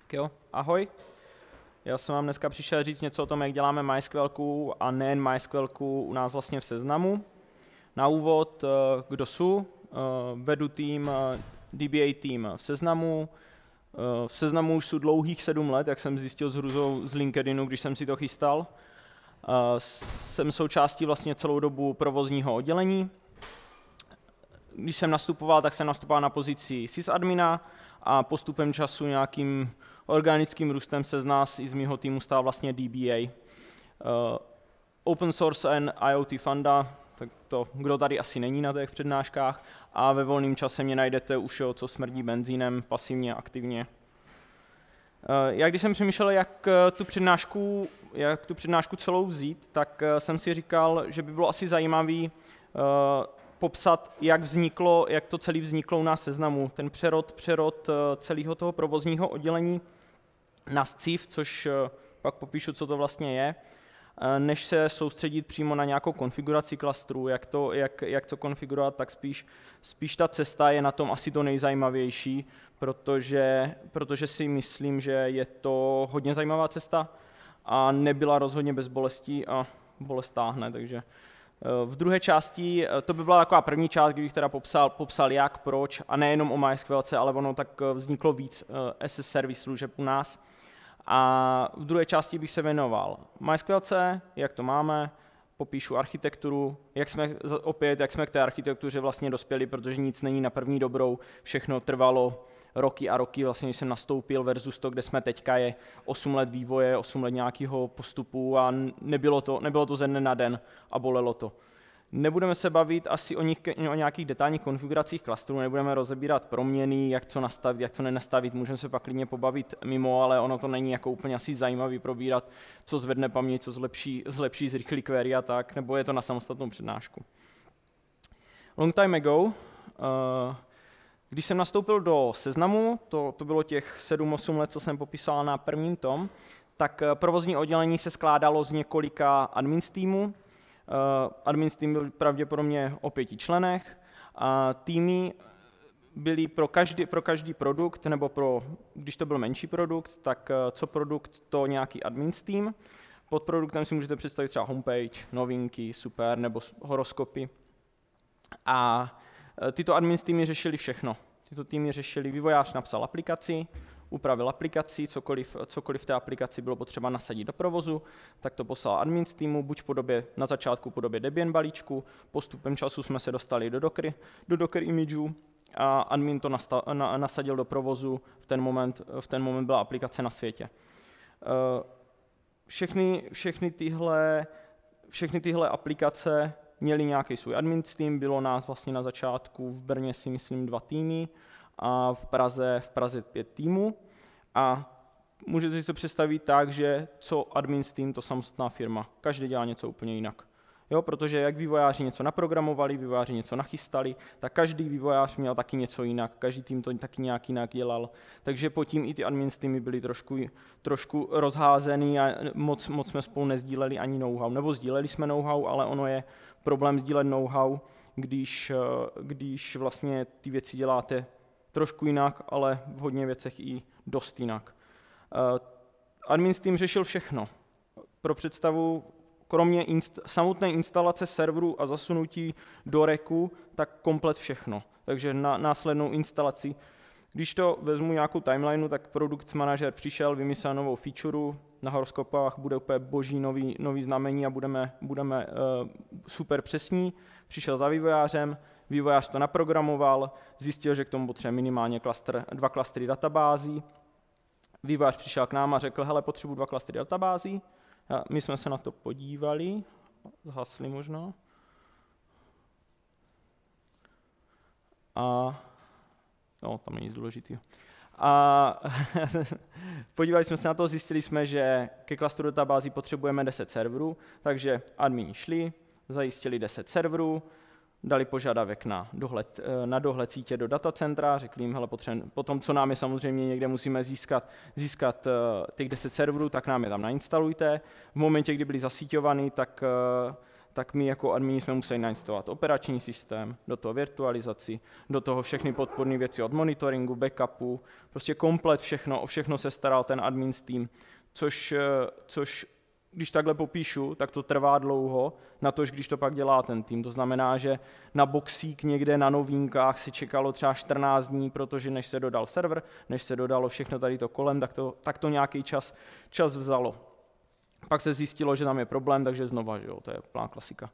Jo, ahoj. Já jsem vám dneska přišel říct něco o tom, jak děláme MySQLku a nejen MySQLku u nás vlastně v Seznamu. Na úvod, kdo jsou, vedu tým, DBA tým v Seznamu. V Seznamu už jsou dlouhých 7 let, jak jsem zjistil s hrůzou z LinkedInu, když jsem si to chystal. Jsem součástí vlastně celou dobu provozního oddělení. Když jsem nastupoval, tak jsem nastupoval na pozici sysadmina a postupem času nějakým organickým růstem se z nás i z mého týmu stal vlastně DBA. Open source and IoT funda, tak to, kdo tady asi není na těch přednáškách, a ve volném čase mě najdete už co smrdí benzínem, pasivně, aktivně. Já když jsem přemýšlel, jak tu přednášku celou vzít, tak jsem si říkal, že by bylo asi zajímavý popsat, jak to celé vzniklo u nás v Seznamu. Ten přerod celého toho provozního oddělení na SCIF, což pak popíšu, co to vlastně je, než se soustředit přímo na nějakou konfiguraci klastru, jak co konfigurovat, tak spíš ta cesta je na tom asi to nejzajímavější, protože si myslím, že je to hodně zajímavá cesta a nebyla rozhodně bez bolestí a bolest táhne, takže v druhé části, to by byla taková první část, kdybych teda popsal jak, proč, a nejenom o MySQLce, ale ono tak vzniklo víc as a service služeb u nás. A v druhé části bych se věnoval MySQLce, jak to máme, popíšu architekturu, jak jsme k té architektuře vlastně dospěli, protože nic není na první dobrou, všechno trvalo roky a roky, vlastně když jsem nastoupil versus to, kde jsme teďka, je 8 let vývoje, 8 let nějakého postupu a nebylo to ze dne na den a bolelo to. Nebudeme se bavit asi o nějakých detailních konfiguracích klastrů, nebudeme rozebírat proměny, jak co nastavit, jak co nenastavit, můžeme se pak klidně pobavit mimo, ale ono to není jako úplně asi zajímavý probírat, co zvedne paměť, co zlepší zrychlí query a tak, nebo je to na samostatnou přednášku. Long time ago, když jsem nastoupil do Seznamu, to bylo těch 7-8 let, co jsem popisoval na prvním tom, tak provozní oddělení se skládalo z několika admin týmů. Admin tým byl pravděpodobně o 5 členech. A týmy byly pro každý produkt, nebo když to byl menší produkt, tak co produkt to nějaký admin tým. Pod produktem si můžete představit třeba homepage, novinky, super, nebo horoskopy. A tyto admin týmy řešili všechno. Tyto týmy řešili, vývojář napsal aplikaci, upravil aplikaci, cokoliv v té aplikaci bylo potřeba nasadit do provozu, tak to poslal admin z týmu, buď na začátku v podobě Debian balíčku, postupem času jsme se dostali do Docker imageu a admin to nasadil do provozu, v ten moment byla aplikace na světě. Všechny tyhle aplikace měli nějaký svůj admin tým, bylo nás vlastně na začátku v Brně si myslím 2 týmy a v Praze 5 týmů. A můžete si to představit tak, že co admin tým, to samostatná firma. Každý dělá něco úplně jinak. Jo, protože jak vývojáři něco naprogramovali, vývojáři něco nachystali, tak každý vývojář měl taky něco jinak, každý tým to taky nějak jinak dělal. Takže pod tím i ty admin týmy byly trošku rozházený a moc jsme spolu nezdíleli ani know-how. Nebo sdíleli jsme know-how, ale ono je problém sdílet know-how, když vlastně ty věci děláte trošku jinak, ale v hodně věcech i dost jinak. Admin tým řešil všechno. Pro představu, kromě samotné instalace serveru a zasunutí do racku, tak komplet všechno. Takže na následnou instalaci. Když to vezmu nějakou timelineu, tak produkt manažer přišel, vymyslel novou feature, na horoskopách bude úplně boží nový znamení a budeme super přesní. Přišel za vývojářem, vývojář to naprogramoval, zjistil, že k tomu potřebuje minimálně 2 klastry databází. Vývojář přišel k nám a řekl, hele, potřebuji 2 klastry databází. My jsme se na to podívali, zhasli možná. Tam není nic důležitého. A podívali jsme se na to, zjistili jsme, že ke klastru databází potřebujeme 10 serverů, takže admini šli, zajistili 10 serverů, dali požadavek na dohled sítě do datacentra, řekli jim, hele, potom, co nám je samozřejmě někde musíme získat těch 10 serverů, tak nám je tam nainstalujte. V momentě, kdy byli zasíťovaný, tak tak my jako admini jsme museli nainstalovat operační systém, do toho virtualizaci, do toho všechny podporné věci od monitoringu, backupu, prostě komplet všechno, o všechno se staral ten admin tým, což když takhle popíšu, tak to trvá dlouho, natož když to pak dělá ten tým. To znamená, že na boxík někde na novinkách se čekalo třeba 14 dní, protože než se dodal server, než se dodalo všechno tady to kolem, tak to nějaký čas vzalo. Pak se zjistilo, že tam je problém, takže znova, že jo, to je plná klasika.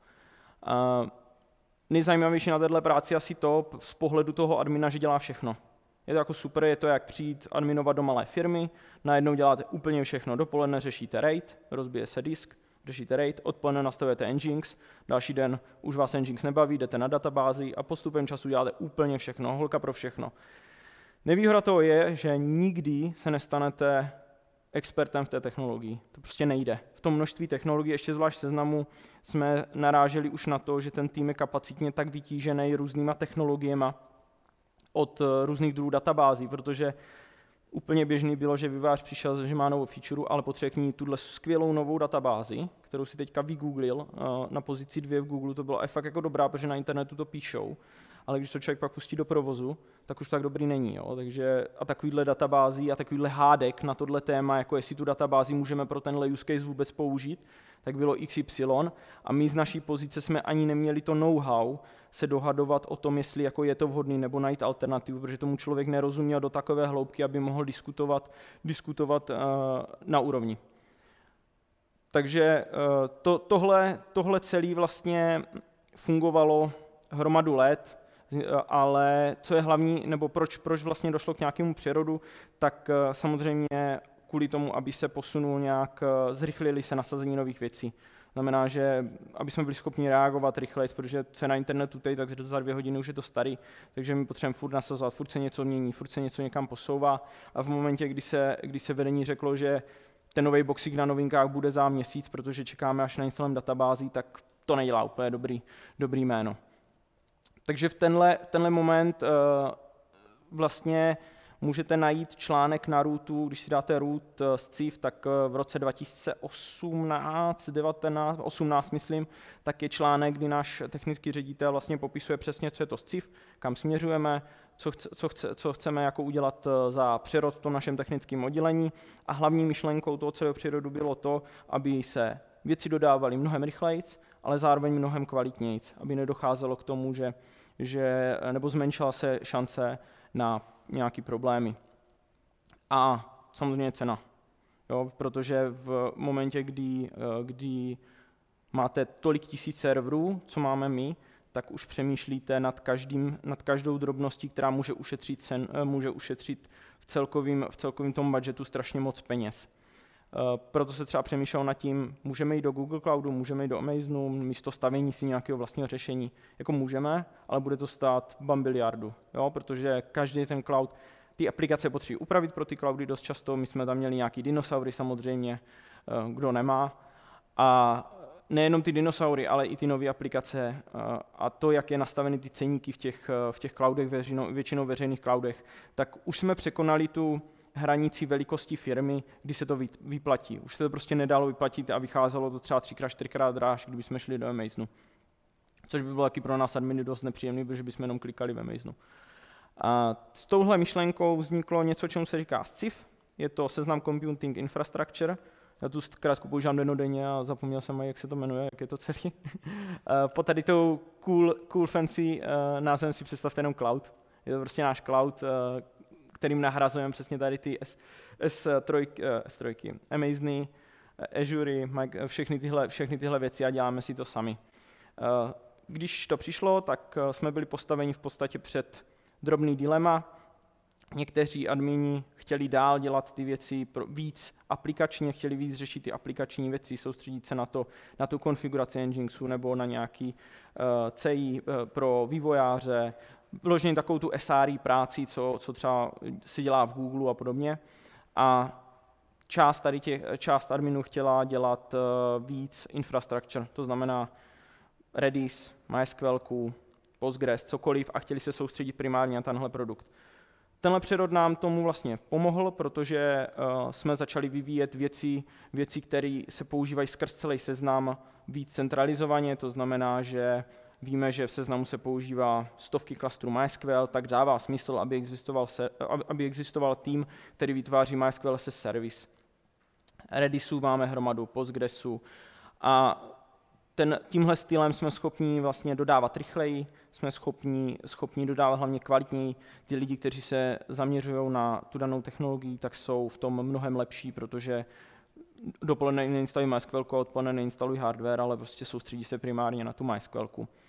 Nejzajímavější na této práci asi to z pohledu toho admina, že dělá všechno. Je to jako super, je to jak přijít adminovat do malé firmy, najednou děláte úplně všechno, dopoledne řešíte RAID, rozbije se disk, řešíte RAID, odpoledne nastavujete Nginx, další den už vás Nginx nebaví, jdete na databázi a postupem času děláte úplně všechno, holka pro všechno. Nevýhoda toho je, že nikdy se nestanete expertem v té technologii. To prostě nejde. V tom množství technologií, ještě zvlášť Seznamu, jsme naráželi už na to, že ten tým je kapacitně tak vytížený různýma technologiemi od různých druhů databází, protože úplně běžný bylo, že vývojář přišel, že má novou feature, ale potřebuje k ní tuhle skvělou novou databázi, kterou si teďka vygooglil na pozici 2 v Google, to bylo fakt jako dobrá, protože na internetu to píšou, ale když to člověk pak pustí do provozu, tak už tak dobrý není. Jo? Takže a takovýhle databází a takovýhle hádek na tohle téma, jako jestli tu databázi můžeme pro tenhle use case vůbec použít, tak bylo XY a my z naší pozice jsme ani neměli to know-how se dohadovat o tom, jestli jako je to vhodný nebo najít alternativu, protože tomu člověk nerozuměl do takové hloubky, aby mohl diskutovat na úrovni. Takže tohle celé vlastně fungovalo hromadu let, ale co je hlavní, nebo proč vlastně došlo k nějakému přerodu, tak samozřejmě kvůli tomu, aby se posunul nějak, zrychlili se nasazení nových věcí. Znamená, že aby jsme byli schopni reagovat rychleji, protože co je na internetu teď, tak za 2 hodiny už je to starý, takže my potřebujeme furt nasazovat, furt se něco mění, furt se něco někam posouvá a v momentě, kdy se vedení řeklo, že ten nový boxík na novinkách bude za měsíc, protože čekáme až na instalem databází, tak to nedělá úplně dobrý jméno. Takže v tenhle moment vlastně můžete najít článek na rootu, když si dáte root z CIF, tak v roce 2018, myslím, tak je článek, kdy náš technický ředitel vlastně popisuje přesně, co je to z CIF, kam směřujeme, co chceme jako udělat za přerod v tom našem technickém oddělení a hlavní myšlenkou toho celého přerodu bylo to, aby se věci dodávaly mnohem rychlejc, ale zároveň mnohem kvalitnějc, aby nedocházelo k tomu, nebo zmenšila se šance na nějaké problémy. A samozřejmě cena. Jo, protože v momentě, kdy máte tolik tisíc serverů, co máme my, tak už přemýšlíte nad každou drobností, která může ušetřit v celkovém tom budgetu strašně moc peněz. Proto se třeba přemýšlel nad tím, můžeme jít do Google Cloudu, můžeme jít do Amazonu, místo stavění si nějakého vlastního řešení. Jako můžeme, ale bude to stát bambiliardu, jo? Protože každý ten cloud, ty aplikace potřebují upravit pro ty cloudy dost často, my jsme tam měli nějaký dinosaury samozřejmě, kdo nemá. A nejenom ty dinosaury, ale i ty nové aplikace a to, jak je nastaveny ty ceníky v těch cloudech, většinou veřejných cloudech, tak už jsme překonali tu hranici velikosti firmy, kdy se to vyplatí. Už se to prostě nedalo vyplatit a vycházelo to třeba 3x, 4x dráž, kdybychom šli do Amazonu. Což by bylo taky pro nás adminy dost nepříjemný, protože bychom jenom klikali v Amazonu. A s touhle myšlenkou vzniklo něco, čemu se říká SCIF. Je to Seznam Computing Infrastructure. Já tu zkrátku používám dennodenně a zapomněl jsem, jak se to jmenuje, jak je to celý. Po tady tou cool fancy názvem si představte jenom cloud. Je to prostě náš cloud, kterým nahrazujeme přesně tady ty S3, Amazony, Azure, všechny tyhle věci a děláme si to sami. Když to přišlo, tak jsme byli postaveni v podstatě před drobný dilema. Někteří admini chtěli dál dělat ty věci víc aplikačně, chtěli víc řešit ty aplikační věci, soustředit se na tu konfiguraci Nginxu nebo na nějaký CI pro vývojáře, vloženě takovou tu SRE práci, co třeba se dělá v Google a podobně. A část adminů chtěla dělat víc infrastructure, to znamená Redis, MySQL, Postgres, cokoliv a chtěli se soustředit primárně na tenhle produkt. Tenhle přerod nám tomu vlastně pomohl, protože jsme začali vyvíjet věci, které se používají skrz celý seznam víc centralizovaně, to znamená, že víme, že v seznamu se používá stovky klastrů MySQL, tak dává smysl, aby existoval tým, který vytváří MySQL as a service. Redisů máme hromadu, Postgresů a tímhle stylem jsme schopni vlastně dodávat rychleji, jsme schopni dodávat hlavně kvalitněji. Ty lidi, kteří se zaměřují na tu danou technologii, tak jsou v tom mnohem lepší, protože dopoledne neinstalují MySQL, odpoledne neinstalují hardware, ale prostě soustředí se primárně na tu MySQL.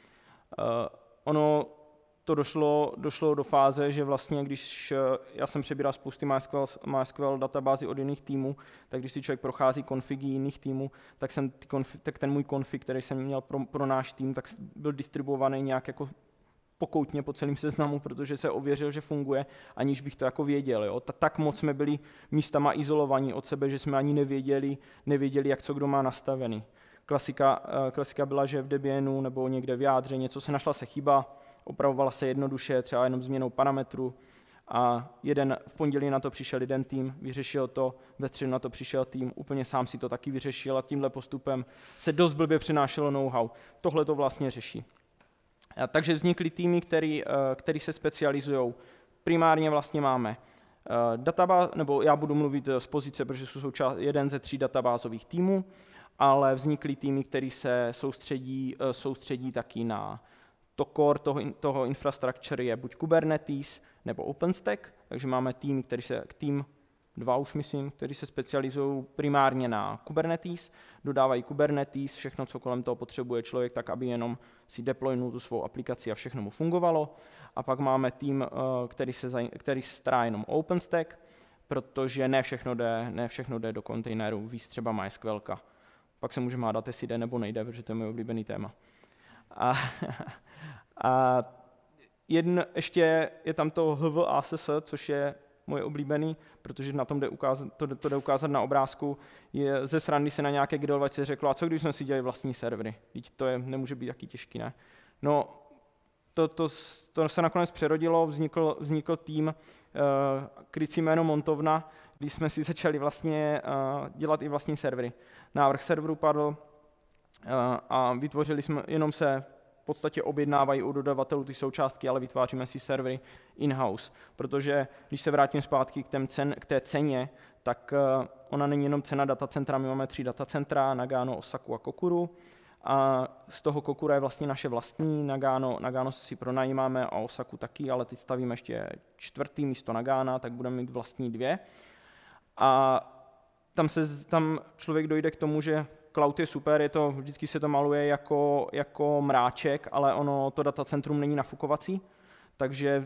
Ono to došlo do fáze, že vlastně, když já jsem přebíral spousty MySQL databázy od jiných týmů, tak když si člověk prochází konfigy jiných týmů, tak ten můj konfig, který jsem měl pro náš tým, tak byl distribuovaný nějak jako pokoutně po celém seznamu, protože se ověřil, že funguje, aniž bych to jako věděl. Jo. Tak moc jsme byli místama izolovaní od sebe, že jsme ani nevěděli, jak co kdo má nastavený. Klasika byla, že v Debianu nebo někde v jádře něco se našla se chyba, opravovala se jednoduše, třeba jenom změnou parametru a v pondělí na to přišel jeden tým, vyřešil to, ve středu na to přišel tým, úplně sám si to taky vyřešil a tímhle postupem se dost blbě přenášelo know-how. Tohle to vlastně řeší. Takže vznikly týmy, který se specializují. Primárně vlastně máme databáz, nebo já budu mluvit z pozice, protože jsou jeden ze 3 databázových týmů, ale vznikly týmy, který se soustředí taky na to core toho infrastructure je buď Kubernetes nebo OpenStack, takže máme tým 2 už myslím, kteří se specializují primárně na Kubernetes, dodávají Kubernetes, všechno, co kolem toho potřebuje člověk, tak aby jenom si deploynul tu svou aplikaci a všechno mu fungovalo. A pak máme tým, který se stará jenom o OpenStack, protože ne všechno jde do kontejneru, víc třeba MySQL. Pak se můžeme hádat, jestli jde nebo nejde, protože to je můj oblíbený téma. A ještě je tam to HVASS, což je moje oblíbený, protože na tom jde ukázat na obrázku. Ze srandy se na nějaké grilovačce řeklo, a co když jsme si dělali vlastní servery? Teď to nemůže být taky těžký, ne? No, to se nakonec přerodilo, vznikl tým, krycí jméno Montovna, když jsme si začali vlastně dělat i vlastní servery. Návrh serveru padl a vytvořili jsme, jenom se v podstatě objednávají u dodavatelů ty součástky, ale vytváříme si servery in-house, protože když se vrátím zpátky k té ceně, tak ona není jenom cena datacentra, my máme 3 datacentra, Nagano, Osaku a Kokuru, a z toho Kokura je vlastně naše vlastní, Nagano si pronajímáme a Osaku taky, ale teď stavíme ještě 4. místo Nagana, tak budeme mít vlastní 2. A tam člověk dojde k tomu, že cloud je super, vždycky se to maluje jako mráček, ale to datacentrum není nafukovací, takže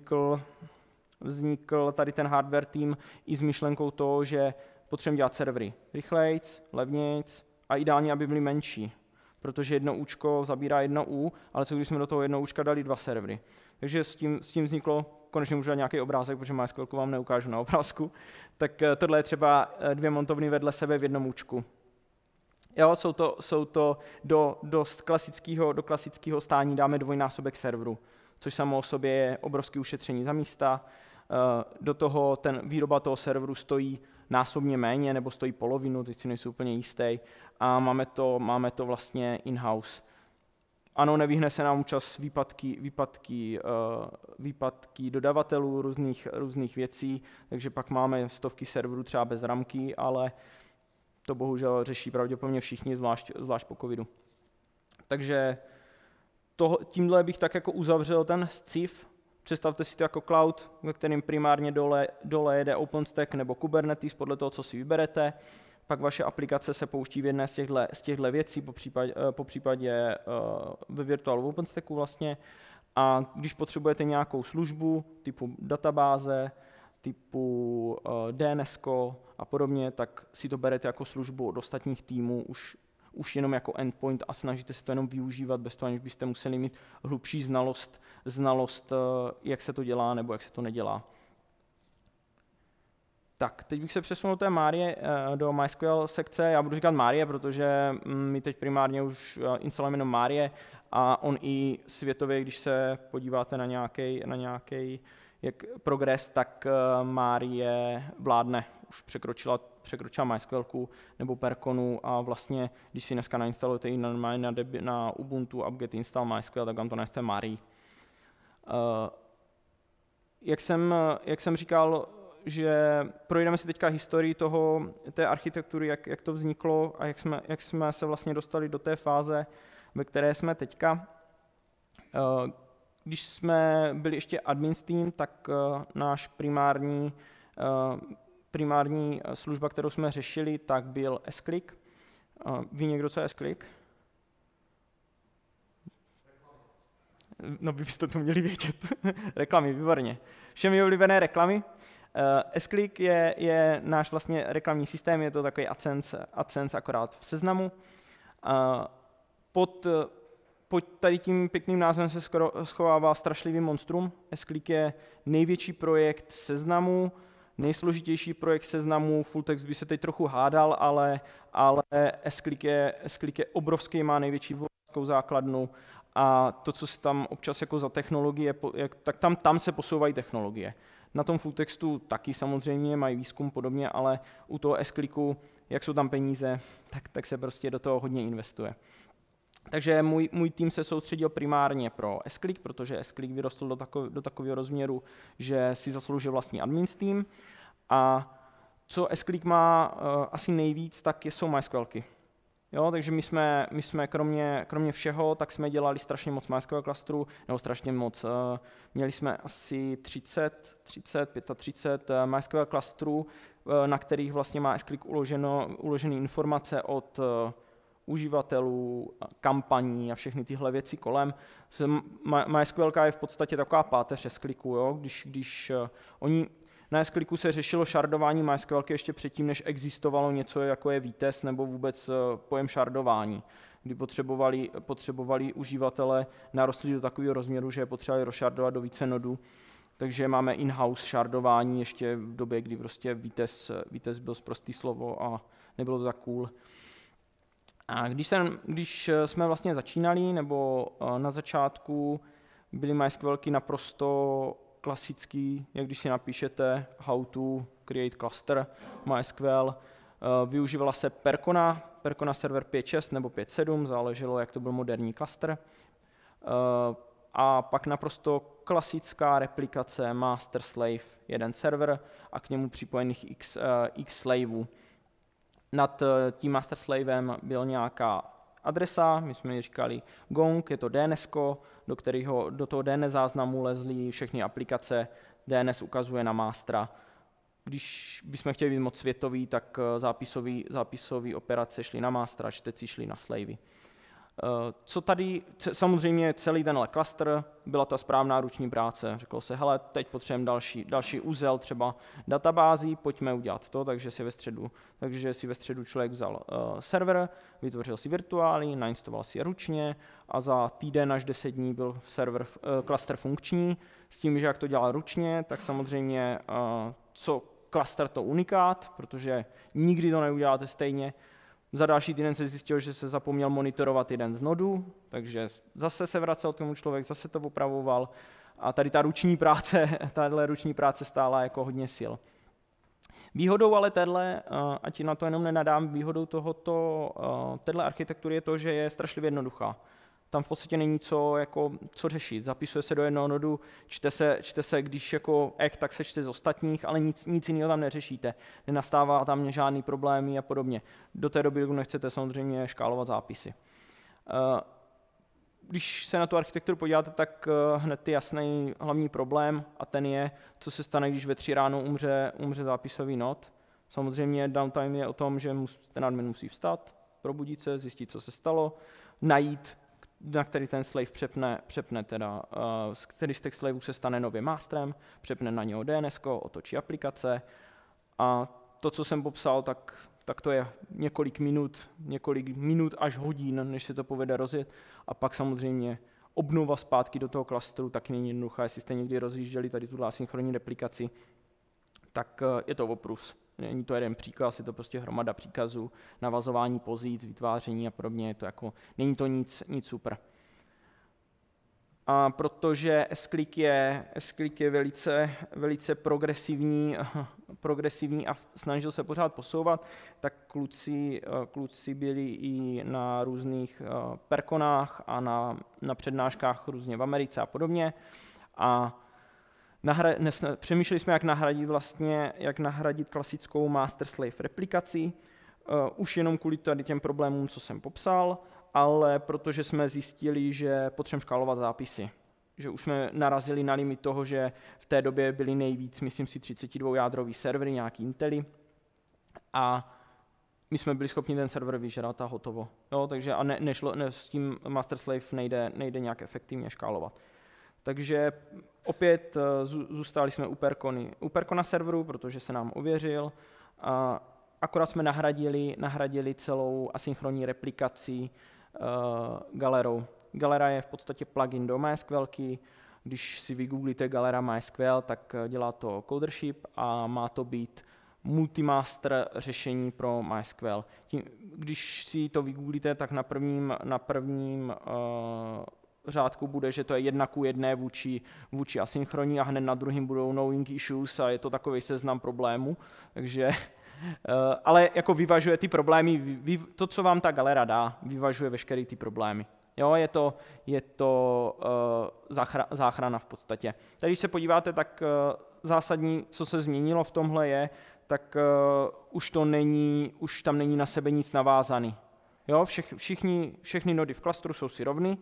vznikl tady ten hardware tým i s myšlenkou toho, že potřebujeme dělat servery rychlejc, levnějc a ideálně, aby byly menší, protože jedno účko zabírá 1 U, ale co když jsme do toho jednoho účka dali 2 servery. Takže s tím vzniklo, konečně můžu dát nějaký obrázek, protože MySQL vám neukážu na obrázku, tak tohle je třeba 2 montovny vedle sebe v jednom účku. Jo, jsou to do klasického stání dáme 2násobek serveru, což samo o sobě je obrovské ušetření za místa. Do toho výroba toho serveru stojí násobně méně, nebo stojí polovinu, teď si nejsou úplně jistý, a máme to vlastně in-house. Ano, nevyhne se nám čas výpadky dodavatelů různých věcí, takže pak máme stovky serverů třeba bez ramky, ale to bohužel řeší pravděpodobně všichni, zvlášť po covidu. Takže tímhle bych tak jako uzavřel ten sciv. Představte si to jako cloud, ve kterém primárně dole jede OpenStack nebo Kubernetes podle toho, co si vyberete. Pak vaše aplikace se pouští v jedné z těchto věcí, po případě ve virtuálu OpenStacku vlastně. A když potřebujete nějakou službu typu databáze, typu DNS a podobně, tak si to berete jako službu od ostatních týmů už jenom jako endpoint a snažíte se to jenom využívat bez toho, aniž byste museli mít hlubší znalost, jak se to dělá nebo jak se to nedělá. Tak, teď bych se přesunul do té Márie, do MySQL sekce. Já budu říkat Márie, protože my teď primárně už instalujeme jenom Márie a on i světově, když se podíváte na nějaký jak progres, tak Márie vládne. Už překročila MySQL nebo Perconu a vlastně, když si dneska nainstalujete i na Ubuntu apt-get install MySQL, tak vám to neste Márii. Jak jsem říkal, že projdeme si teďka historii té architektury, jak to vzniklo a jak jsme se vlastně dostali do té fáze, ve které jsme teďka. Když jsme byli ještě admin team, tak náš primární služba, kterou jsme řešili, tak byl S-Click. Ví někdo, co je S-Click? No, byste to měli vědět. Reklamy, výborně. Všem je oblíbené reklamy. S-Click je náš vlastně reklamní systém, je to takový AdSense akorát v Seznamu. Pod tady tím pěkným názvem se schovává strašlivý monstrum. S-Click je největší projekt Seznamu, nejsložitější projekt Seznamu. Fulltext by se teď trochu hádal, ale S-Click je obrovský, má největší volskou základnu a to, co se tam občas jako za technologie, tak tam se posouvají technologie. Na tom Fulltextu taky samozřejmě mají výzkum podobně, ale u toho S-Clicku, jak jsou tam peníze, tak se prostě do toho hodně investuje. Takže můj tým se soustředil primárně pro S-Click, protože S-Click vyrostl do takového rozměru, že si zasloužil vlastní admin tým. A co S-Click má asi nejvíc, tak jsou MySQLky. Jo, takže my jsme kromě všeho, tak jsme dělali strašně moc MySQL klastrů, nebo strašně moc. Měli jsme asi 35 MySQL klastrů, na kterých vlastně má S-Click uložené informace od uživatelů, kampaní a všechny tyhle věci kolem. MySQL je v podstatě taková páteř S-Clicku, jo? Když oni na S-Clicku se řešilo šardování MySQL ještě předtím, než existovalo něco jako je Vitess nebo vůbec pojem šardování, kdy potřebovali uživatelé narostli do takového rozměru, že je potřebovali rozšardovat do více nodů. Takže máme in-house šardování ještě v době, kdy prostě Vitess byl sprostý slovo a nebylo to tak cool. A když jsme vlastně začínali, nebo na začátku byly MySQLky naprosto klasický, jak když si napíšete how to create cluster MySQL, využívala se Percona server 5.6 nebo 5.7, záleželo, jak to byl moderní cluster. A pak naprosto klasická replikace master slave, jeden server a k němu připojených x slaveů. Nad tím master slavem byl nějaká adresa, my jsme ji říkali gong, je to DNS, do toho DNS záznamu lezly všechny aplikace, DNS ukazuje na mastera. Když bychom chtěli být moc světový, tak zápisové operace šly na mastera, čteci šly na slavey. Co tady, samozřejmě celý tenhle cluster byla ta správná ruční práce. Řeklo se, hele, teď potřebujeme další úzel, třeba databází, pojďme udělat to, takže si ve středu člověk vzal server, vytvořil si virtuály, nainstaloval si je ručně a za týden až 10 dní byl cluster funkční. S tím, že jak to dělal ručně, tak samozřejmě co cluster to unikát, protože nikdy to neuděláte stejně. Za další týden se zjistil, že se zapomněl monitorovat jeden z nodů, takže zase se vracel tomu člověk, zase to opravoval a tady tahle ruční práce stála jako hodně sil. Výhodou ale ať na to jenom nenadám, výhodou téhle architektury je to, že je strašlivě jednoduchá. Tam v podstatě není co řešit. Zapisuje se do jednoho nodu, čte se, když jako tak se čte z ostatních, ale nic jiného tam neřešíte. Nenastává tam žádný problémy a podobně. Do té doby, kdy nechcete samozřejmě škálovat zápisy. Když se na tu architekturu podíváte, tak hned je jasný hlavní problém a ten je, co se stane, když ve 3 ráno umře zápisový nod. Samozřejmě downtime je o tom, že ten admin musí vstat, probudit se, zjistit, co se stalo, najít, na který ten slave přepne který z těch slaveů se stane nově masterem, přepne na něho DNS, otočí aplikace a to, co jsem popsal, tak to je několik minut až hodin, než se to povede rozjet a pak samozřejmě obnova zpátky do toho klastru taky není jednoduchá. Jestli jste někdy rozjížděli tady tuhle asynchronní replikaci, tak je to oprus. Není to jeden příkaz, je to prostě hromada příkazů, navazování pozic, vytváření a podobně. Je to jako, není to nic super. A protože S-Click je velice progresivní a snažil se pořád posouvat, tak kluci byli i na různých perkonách a na přednáškách různě v Americe a podobně. A přemýšleli jsme, jak nahradit klasickou master-slave replikaci, už jenom kvůli tady těm problémům, co jsem popsal, ale protože jsme zjistili, že potřebujeme škálovat zápisy. Že už jsme narazili na limit toho, že v té době byly nejvíc, myslím si, 32-jádrový servery, nějaký Intely, a my jsme byli schopni ten server vyžrat a hotovo. Jo, takže s tím master-slave nejde nějak efektivně škálovat. Takže opět zůstali jsme u Percona serveru, protože se nám ověřil. Akorát jsme nahradili celou asynchronní replikaci Galerou. Galera je v podstatě plugin do MySQLky. Když si vygooglíte Galera MySQL, tak dělá to Codership a má to být multimaster řešení pro MySQL. Když si to vygooglíte, tak na prvním řádku bude, že to je 1:1 vůči asynchronní a hned na druhým budou knowing issues a je to takový seznam problémů. Takže, ale jako vyvažuje ty problémy, to, co vám ta Galera dá, vyvažuje veškeré ty problémy. Jo, je to záchrana v podstatě. Tady, když se podíváte, tak zásadní, co se změnilo v tomhle je, tak už tam není na sebe nic navázaný. Jo, všechny nody v klastru jsou si rovny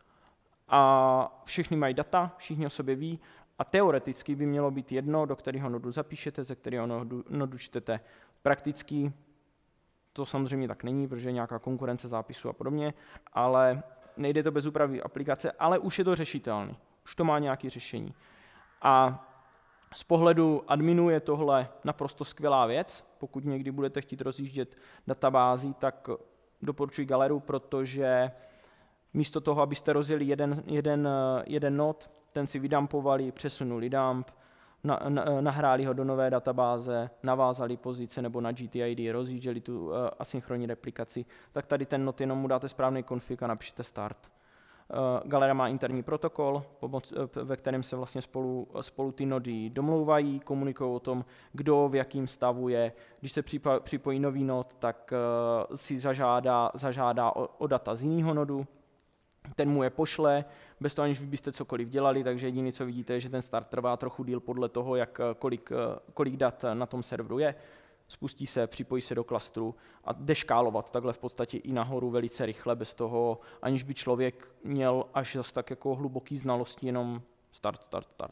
a všichni mají data, všichni o sobě ví a teoreticky by mělo být jedno, do kterého nodu zapíšete, ze kterého nodu čtete. Prakticky to samozřejmě tak není, protože je nějaká konkurence zápisu a podobně, ale nejde to bez úpravy aplikace, ale už je to řešitelné, už to má nějaké řešení. A z pohledu adminů je tohle naprosto skvělá věc. Pokud někdy budete chtít rozjíždět databází, tak doporučuji Galeru, protože místo toho, abyste rozjeli jeden nod, ten si vydumpovali, přesunuli dump, nahráli ho do nové databáze, navázali pozice nebo na GTID, rozjížděli tu asynchronní replikaci, tak tady ten nod jenom mu dáte správný config a napíšete start. Galera má interní protokol, ve kterém se vlastně spolu ty nody domlouvají, komunikují o tom, kdo v jakém stavu je. Když se připojí nový nod, tak si zažádá o data z jiného nodu, ten mu je pošle, bez toho, aniž vy byste cokoliv dělali, takže jediné, co vidíte, je, že ten start trvá trochu díl podle toho, kolik dat na tom serveru je. Spustí se, připojí se do klastru a jde škálovat takhle v podstatě i nahoru velice rychle, bez toho, aniž by člověk měl až zase tak jako hluboký znalosti, jenom start.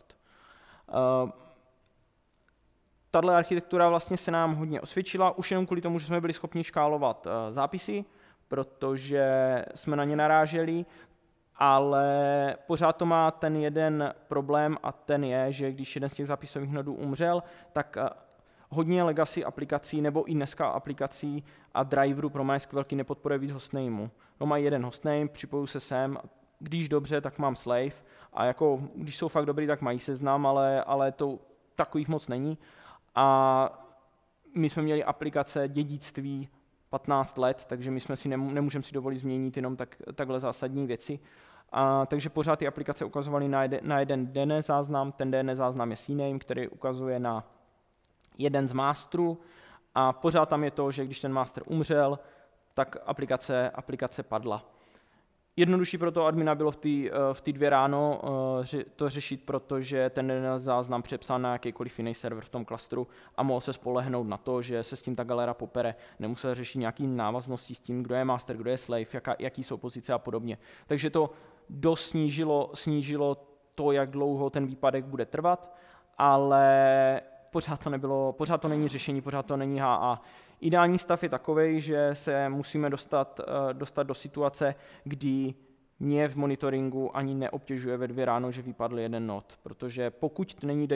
Tahle architektura vlastně se nám hodně osvědčila, už jenom kvůli tomu, že jsme byli schopni škálovat zápisy, protože jsme na ně naráželi, ale pořád to má ten jeden problém a ten je, že když jeden z těch zápisových nodů umřel, tak hodně legacy aplikací nebo i dneska aplikací a driverů pro MySQLky nepodporuje víc hostnameu. No, mají jeden hostname, připoju se sem, když dobře, tak mám slave a jako, když jsou fakt dobrý, tak mají seznam, ale to takových moc není. A my jsme měli aplikace dědictví 15 let, takže my jsme si nemůžeme si dovolit změnit jenom takhle zásadní věci. Takže pořád ty aplikace ukazovaly na jeden DNS záznam, ten DNS záznam je CNAME, který ukazuje na jeden z masterů a pořád tam je to, že když ten master umřel, tak aplikace padla. Jednodušší pro toho admina bylo v té 2 ráno to řešit, protože ten DNS záznam přepsal na jakýkoliv jiný server v tom klastru a mohl se spolehnout na to, že se s tím ta Galera popere. Nemusel řešit nějaký návaznosti s tím, kdo je master, kdo je slave, jaký jsou pozice a podobně. Takže to dost snížilo to, jak dlouho ten výpadek bude trvat, ale pořád to není řešení, pořád to není HA. Ideální stav je takovej, že se musíme dostat do situace, kdy mě v monitoringu ani neobtěžuje ve 2 ráno, že vypadl jeden nod, protože pokud není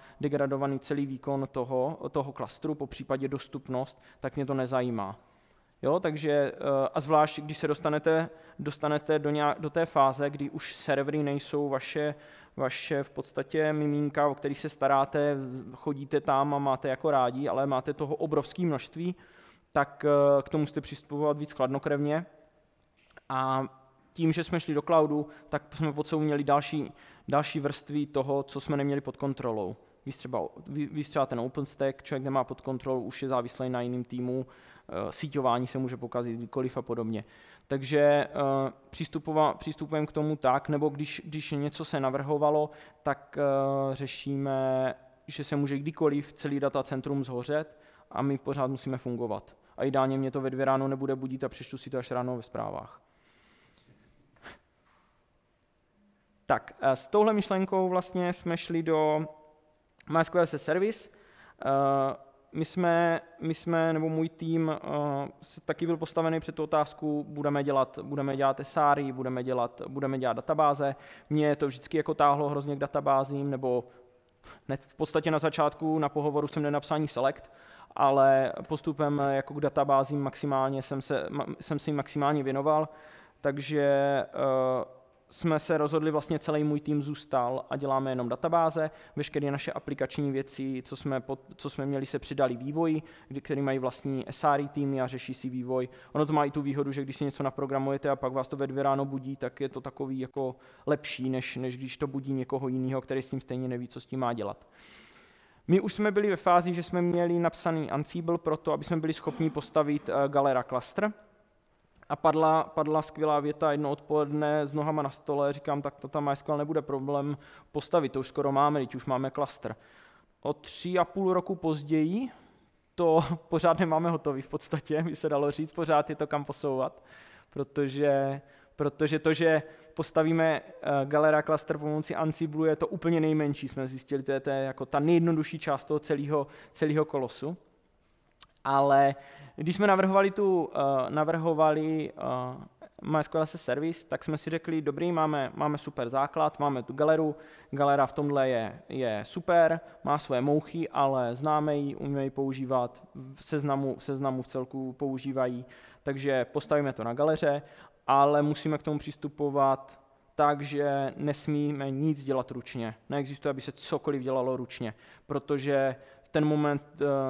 degradovaný celý výkon toho klastru, po případě dostupnost, tak mě to nezajímá. Jo, takže a zvlášť, když se dostanete do té fáze, kdy už servery nejsou vaše v podstatě mimínka, o kterých se staráte, chodíte tam a máte jako rádi, ale máte toho obrovské množství, tak k tomu musíte přistupovat víc chladnokrevně. A tím, že jsme šli do cloudu, tak jsme pod sebou měli další vrstvy toho, co jsme neměli pod kontrolou. Víc třeba ten OpenStack, člověk nemá pod kontrolou, už je závislý na jiném týmu, síťování se může pokazit kdykoliv a podobně. Takže přistupujeme k tomu tak, nebo když něco se navrhovalo, tak řešíme, že se může kdykoliv celý datacentrum zhořet a my pořád musíme fungovat. A ideálně mě to ve 2 ráno nebude budit a přečtu si to až ráno ve zprávách. Tak, s touhle myšlenkou vlastně jsme šli do MySQL as a Service. My jsme, nebo můj tým, taky byl postavený před tu otázku, budeme dělat SRI, budeme dělat databáze. Mě to vždycky jako táhlo hrozně k databázím, nebo v podstatě na začátku na pohovoru jsem nenapsal ani select, ale postupem jako k databázím maximálně jsem se jim maximálně věnoval, takže jsme se rozhodli, vlastně celý můj tým zůstal a děláme jenom databáze. Veškeré naše aplikační věci, co jsme měli, se přidali vývoji, který mají vlastní SRE týmy a řeší si vývoj. Ono to má i tu výhodu, že když si něco naprogramujete a pak vás to ve 2 ráno budí, tak je to takový jako lepší, než když to budí někoho jiného, který s tím stejně neví, co s tím má dělat. My už jsme byli ve fázi, že jsme měli napsaný Ansible pro to, aby jsme byli schopni postavit Galera cluster. A padla skvělá věta jedno odpoledne s nohama na stole, říkám, tak to tam MySQL nebude problém postavit, to už skoro máme, teď už máme klaster. O 3,5 roku později to pořád nemáme hotový v podstatě, by se dalo říct, pořád je to kam posouvat, protože to, že postavíme Galera cluster pomocí Ansible, je to úplně nejmenší, jsme zjistili, to je jako ta nejjednodušší část toho celého kolosu. Ale když jsme navrhovali MySQL as a Service, tak jsme si řekli, dobrý, máme super základ, máme tu Galeru, Galera v tomhle je super, má svoje mouchy, ale známe ji, umíme ji používat, v seznamu v celku používají, takže postavíme to na Galeře, ale musíme k tomu přistupovat tak, že nesmíme nic dělat ručně. Neexistuje, aby se cokoliv dělalo ručně, protože v ten moment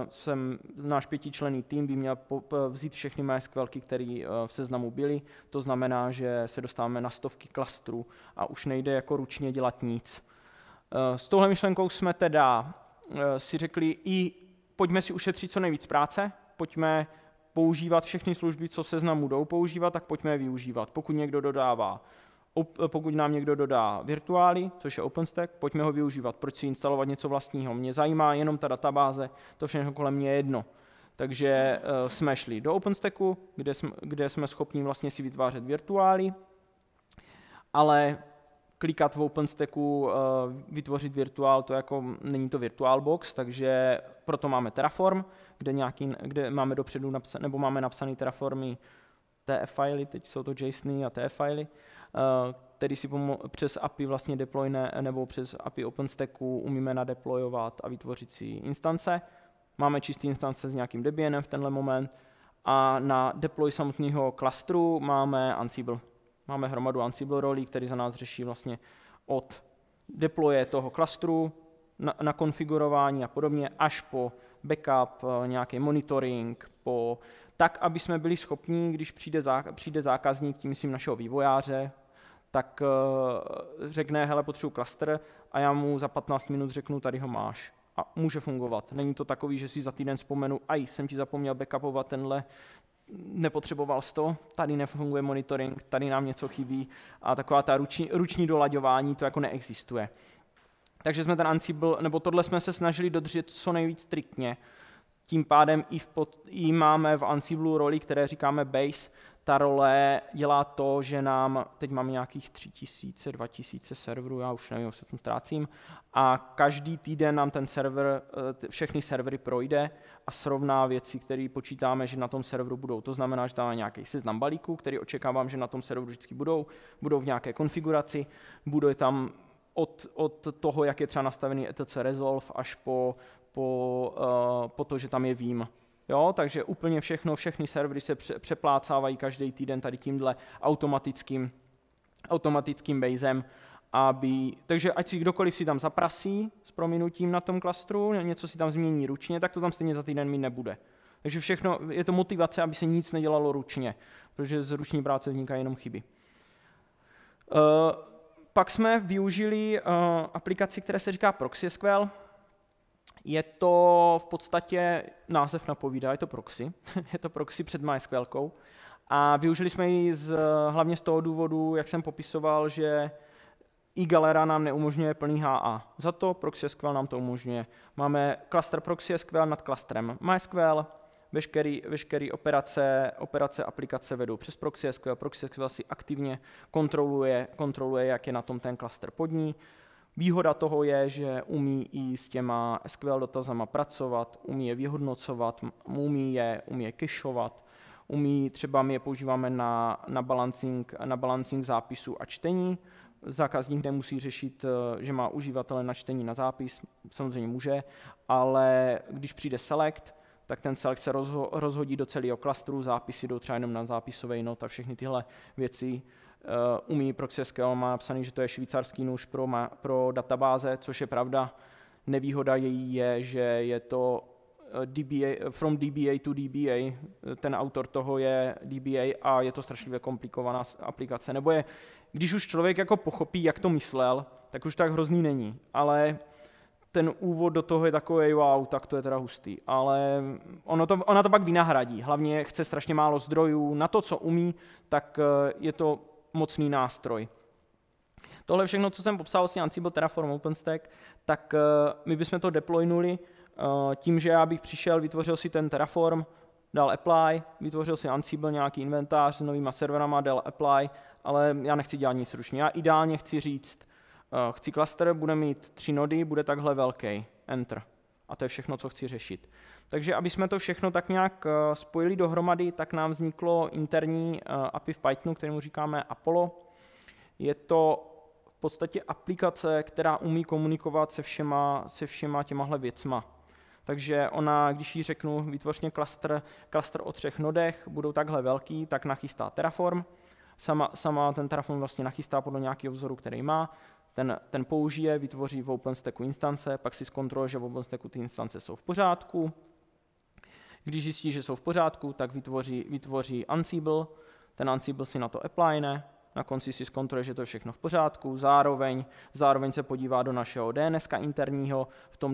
náš 5členný tým by měl vzít všechny MySQLky, které v seznamu byly. To znamená, že se dostáváme na stovky klastrů a už nejde jako ručně dělat nic. S touhle myšlenkou jsme teda si řekli pojďme si ušetřit co nejvíc práce, pojďme používat všechny služby, co v seznamu jdou používat, tak pojďme je využívat. Pokud nám někdo dodá virtuály, což je OpenStack, pojďme ho využívat. Proč si instalovat něco vlastního? Mě zajímá jenom ta databáze, to všechno kolem mě je jedno. Takže jsme šli do OpenStacku, kde jsme schopni vlastně si vytvářet virtuály, ale klikat v OpenStacku, vytvořit virtuál, to jako není to VirtualBox, takže proto máme Terraform, kde máme dopředu máme napsaný Terraformy TF fily, teď jsou to JSONy a TF fily, který si přes API vlastně nebo přes API OpenStacku umíme nadeployovat a vytvořit si instance. Máme čistý instance s nějakým Debianem v tenhle moment a na deploy samotného klastru máme Ansible. Máme hromadu Ansible rolí, který za nás řeší vlastně od deploye toho klastru, na konfigurování a podobně, až po backup, nějaký monitoring, tak, aby jsme byli schopni, když přijde zákazník, tím myslím našeho vývojáře, tak řekne, hele, potřebuji klaster a já mu za 15 minut řeknu, tady ho máš. A může fungovat. Není to takový, že si za týden vzpomenu, jsem ti zapomněl backupovat tenhle, nepotřeboval jsi to, tady nefunguje monitoring, tady nám něco chybí a taková ta ruční dolaďování, to jako neexistuje. Takže jsme ten Ansible, nebo tohle jsme se snažili dodržet co nejvíc striktně. Tím pádem i máme v Ansible roli, které říkáme base. Ta role dělá to, že teď máme nějakých 3000, 2000 serverů, já už nevím, jak se tam ztrácím, a každý týden nám ten server, všechny servery projde a srovná věci, které počítáme, že na tom serveru budou. To znamená, že dáme nějaký seznam balíků, který očekávám, že na tom serveru vždycky budou v nějaké konfiguraci, bude tam od toho, jak je třeba nastavený etc resolve, až po to, že tam je vím. Jo, takže úplně všechny servery se přeplácávají každý týden tady tímhle automatickým basem, takže ať si kdokoliv si tam zaprasí s prominutím na tom klastru, něco si tam změní ručně, tak to tam stejně za týden mít nebude. Takže všechno, je to motivace, aby se nic nedělalo ručně, protože z ruční práce vznikají jenom chyby. Pak jsme využili aplikaci, která se říká ProxySQL. Je to v podstatě, název napovídá, je to proxy. Je to proxy před MySQLkou. A využili jsme ji hlavně z toho důvodu, jak jsem popisoval, že iGalera nám neumožňuje plný HA. Za to ProxySQL nám to umožňuje. Máme klaster ProxySQL nad klastrem MySQL, veškeré operace aplikace vedou přes ProxySQL. ProxySQL si aktivně kontroluje, jak je na tom ten klaster pod ní. Výhoda toho je, že umí i s těma SQL dotazama pracovat, umí je vyhodnocovat, umí je cacheovat, třeba my je používáme na balancing zápisu a čtení. Zákazník nemusí řešit, že má uživatele na čtení na zápis, samozřejmě může, ale když přijde select, tak ten select se rozhodí do celého klastru, zápisy jdou třeba jenom na zápisový not a všechny tyhle věci umí ProxySQL, má napsaný, že to je švýcarský nůž pro databáze, což je pravda. Nevýhoda její je, že je to from DBA to DBA, ten autor toho je DBA a je to strašlivě komplikovaná aplikace. Nebo když už člověk jako pochopí, jak to myslel, tak už tak hrozný není, ale ten úvod do toho je takový, wow, tak to je teda hustý, ale ona to pak vynahradí, hlavně chce strašně málo zdrojů, na to, co umí, tak je to mocný nástroj. Tohle všechno, co jsem popsal, vlastně Ansible, Terraform, OpenStack, tak my bychom to deploynuli tím, že já bych přišel, vytvořil si ten Terraform, dal apply, vytvořil si Ansible, nějaký inventář s novýma serverama, dal apply, ale já nechci dělat nic ručně. Já ideálně chci říct, chci cluster, bude mít 3 nody, bude takhle velký, enter. A to je všechno, co chci řešit. Takže aby jsme to všechno tak nějak spojili dohromady, tak nám vzniklo interní API v Pythonu, kterému říkáme Apollo. Je to v podstatě aplikace, která umí komunikovat se všema těmahle věcma. Takže ona, když jí řeknu, vytvoř mě cluster o 3 nodech, budou takhle velký, tak nachystá Terraform. Sama ten Terraform vlastně nachystá podle nějakého vzoru, který má. Ten použije, vytvoří v OpenStacku instance, pak si zkontroluje, že v OpenStacku ty instance jsou v pořádku. Když zjistí, že jsou v pořádku, tak vytvoří Ansible, ten Ansible si na to applyne, na konci si zkontroluje, že to je všechno v pořádku, zároveň se podívá do našeho DNSka interního,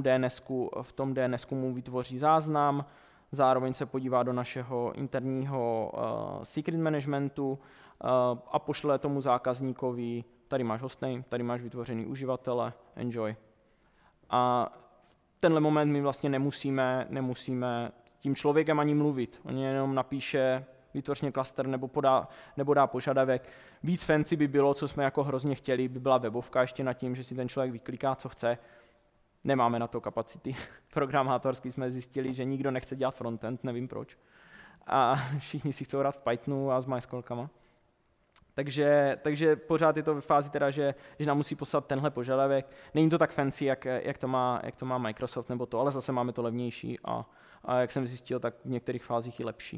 v tom DNSku mu vytvoří záznam, zároveň se podívá do našeho interního secret managementu a pošle tomu zákazníkovi, tady máš hostname, tady máš vytvořený uživatele, enjoy. A v tenhle moment my vlastně nemusíme s tím člověkem ani mluvit, on jenom napíše, vytvoř mě klaster nebo dá požadavek. Víc fancy by bylo, co jsme jako hrozně chtěli, by byla webovka ještě nad tím, že si ten člověk vykliká, co chce. Nemáme na to kapacity. Programátorsky jsme zjistili, že nikdo nechce dělat frontend, nevím proč. A všichni si chcou hrát v Pythonu a s MySQLkama. Takže pořád je to ve fázi teda, že nám musí poslat tenhle požadavek. Není to tak fancy, jak to má Microsoft nebo to, ale zase máme to levnější a jak jsem zjistil, tak v některých fázích i lepší.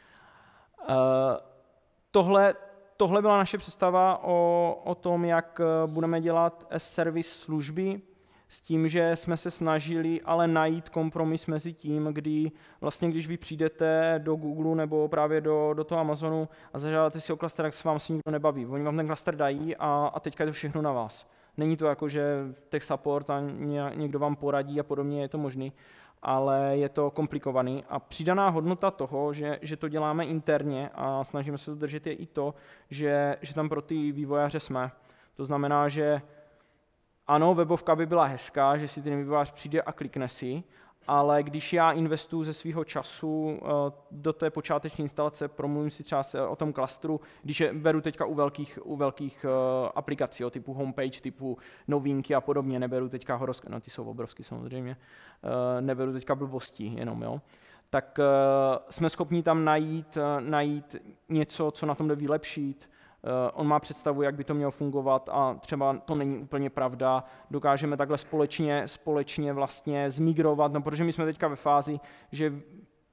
Tohle byla naše představa o tom, jak budeme dělat as-service služby, s tím, že jsme se snažili ale najít kompromis mezi tím, kdy vlastně, když vy přijdete do Google nebo právě do toho Amazonu a zažádáte si o klaster, tak se vám si nikdo nebaví. Oni vám ten klaster dají a teďka je to všechno na vás. Není to jako, že tech support a někdo vám poradí a podobně, je to možný, ale je to komplikovaný. A přidaná hodnota toho, že to děláme interně a snažíme se to držet, je i to, že tam pro ty vývojáře jsme. To znamená, že ano, webovka by byla hezká, že si ten vývojář přijde a klikne si, ale když já investuju ze svého času do té počáteční instalace, promluvím si třeba o tom klastru, když je beru teďka u velkých aplikací, typu homepage, typu novinky a podobně, neberu teďka horoskopy, no ty jsou obrovský samozřejmě, neberu teďka blbosti jenom, jo, tak jsme schopni tam najít něco, co na tom jde vylepšit. On má představu, jak by to mělo fungovat a třeba to není úplně pravda. Dokážeme takhle společně vlastně zmigrovat, no protože my jsme teďka ve fázi, že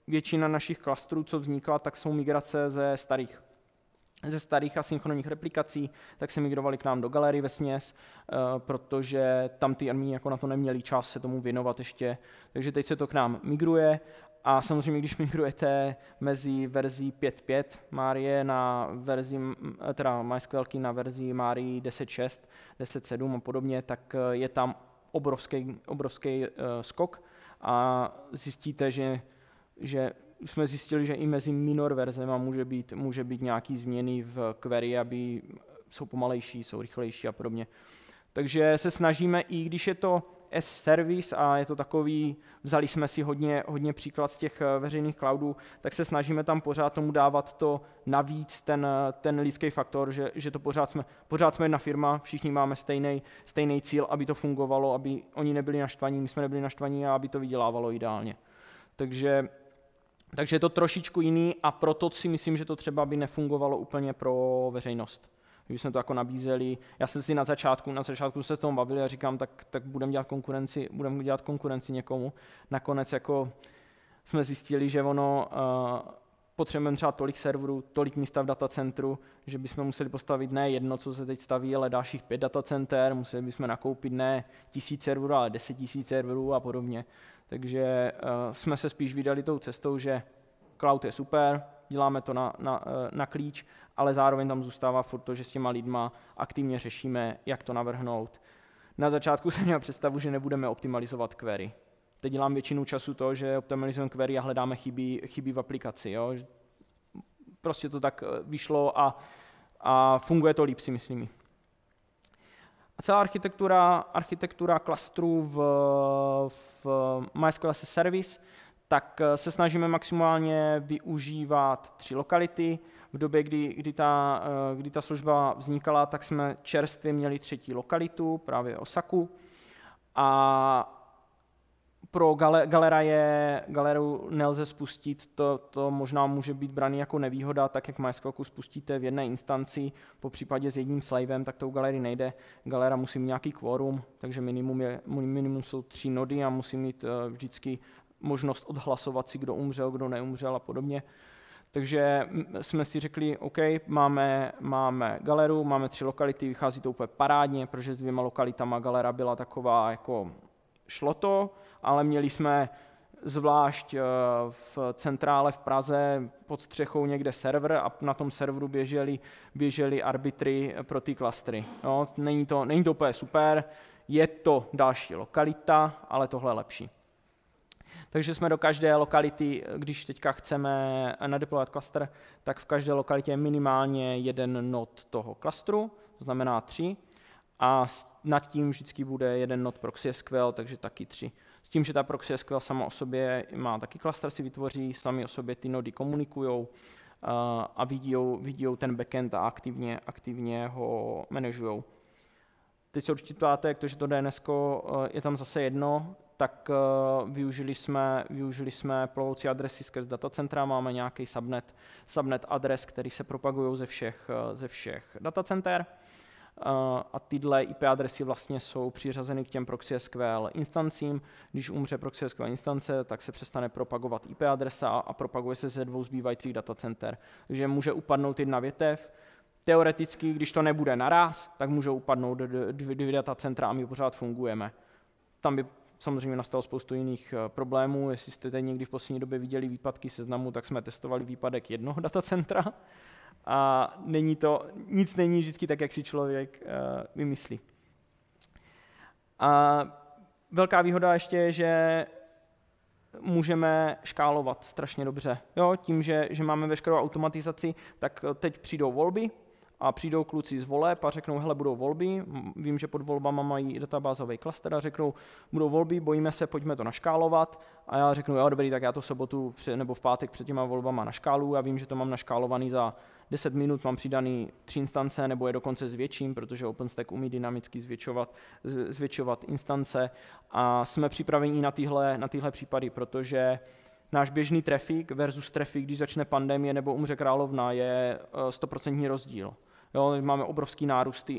většina našich klastrů, co vznikla, tak jsou migrace ze starých asynchronních replikací, tak se migrovali k nám do Gallery vesměs, protože tam ty admini jako na to neměli čas se tomu věnovat ještě, takže teď se to k nám migruje a samozřejmě, když migrujete mezi verzí 5.5 Marie na verzi, teda MySQLky na verzi Marie 10.6, 10.7 a podobně, tak je tam obrovský skok a zjistíte, že jsme zjistili, že i mezi minor verzema může být nějaký změny v query, aby jsou pomalejší, jsou rychlejší a podobně. Takže se snažíme, i když je to S-service a je to takový, vzali jsme si hodně příklad z těch veřejných cloudů, tak se snažíme tam pořád tomu dávat to navíc, ten lidský faktor, že to pořád jsme jedna firma, všichni máme stejný cíl, aby to fungovalo, aby oni nebyli naštvaní, my jsme nebyli naštvaní a aby to vydělávalo ideálně. Takže je to trošičku jiný a proto si myslím, že to třeba by nefungovalo úplně pro veřejnost. Když jsme to jako nabízeli, já jsem si na začátku se s tom bavili a říkám, tak budeme dělat konkurenci někomu. Nakonec jako jsme zjistili, že potřebujeme třeba tolik serverů, tolik místa v datacentru, že bychom museli postavit ne jedno, co se teď staví, ale dalších 5 datacenter, museli bychom nakoupit ne 1000 serverů, ale 10 000 serverů a podobně. Takže jsme se spíš vydali tou cestou, že cloud je super, děláme to na klíč, ale zároveň tam zůstává furt to, že s těma lidma aktivně řešíme, jak to navrhnout. Na začátku jsem měl představu, že nebudeme optimalizovat query. Teď dělám většinu času to, že optimalizujeme query a hledáme chyby v aplikaci. Jo? Prostě to tak vyšlo a funguje to líp, si myslím. A celá architektura klastrů v MySQL as a Service, tak se snažíme maximálně využívat 3 lokality. V době, kdy ta služba vznikala, tak jsme čerstvě měli 3. lokalitu, právě Osaku. A pro Galeru nelze spustit, to možná může být braný jako nevýhoda, tak jak MySQL spustíte v jedné instanci, po případě s jedním slavem, tak to u Galery nejde. Galera musí mít nějaký quorum, takže minimum jsou 3 nody a musí mít vždycky možnost odhlasovat si, kdo umřel, kdo neumřel a podobně. Takže jsme si řekli, OK, máme Galeru, máme 3 lokality, vychází to úplně parádně, protože s 2 lokalitama Galera byla taková, jako šlo to, ale měli jsme zvlášť v centrále v Praze pod střechou někde server a na tom serveru běžely arbitry pro ty klastry. No, není to úplně super, je to další lokalita, ale tohle je lepší. Takže jsme do každé lokality, když teďka chceme nadeployovat klaster, tak v každé lokalitě je minimálně 1 nod toho klastru, to znamená 3, a nad tím vždycky bude 1 nod proxy SQL, takže taky 3. S tím, že ta proxy SQL sama o sobě má taky klaster, si vytvoří, sami o sobě ty nody komunikujou a vidí ten backend a aktivně ho manažujou. Teď se určitě ptáte, jak to, že to DNS je tam zase jedno, tak využili jsme plovoucí adresy skrz datacentra, máme nějaký subnet adres, který se propagují ze všech datacenter. A tyhle IP adresy vlastně jsou přiřazeny k těm proxy SQL instancím. Když umře proxy SQL instance, tak se přestane propagovat IP adresa a propaguje se ze 2 zbývajících datacenter. Takže může upadnout 1 větev. Teoreticky, když to nebude naraz, tak můžou upadnout 2 datacentra a my pořád fungujeme. Tam by samozřejmě nastalo spoustu jiných problémů. Jestli jste teď někdy v poslední době viděli výpadky seznamu, tak jsme testovali výpadek 1 datacentra. A nic není vždycky tak, jak si člověk vymyslí. A velká výhoda ještě je, že můžeme škálovat strašně dobře. Jo, tím, že máme veškerou automatizaci, tak teď přijdou volby a přijdou kluci z voleb a řeknou, hele, budou volby, vím, že pod volbama mají databázový klaster a řeknou, budou volby, bojíme se, pojďme to naškálovat. A já řeknu, jo, dobrý, tak já to sobotu nebo v pátek před těma volbama naškáluju, já vím, že to mám naškálovaný za 10 minut, mám přidaný 3 instance, nebo je dokonce zvětším, protože OpenStack umí dynamicky zvětšovat instance a jsme připraveni i na tyhle případy, protože náš běžný trafik versus trafik, když začne pandemie nebo umře královna, je 100% rozdíl. Jo, máme obrovský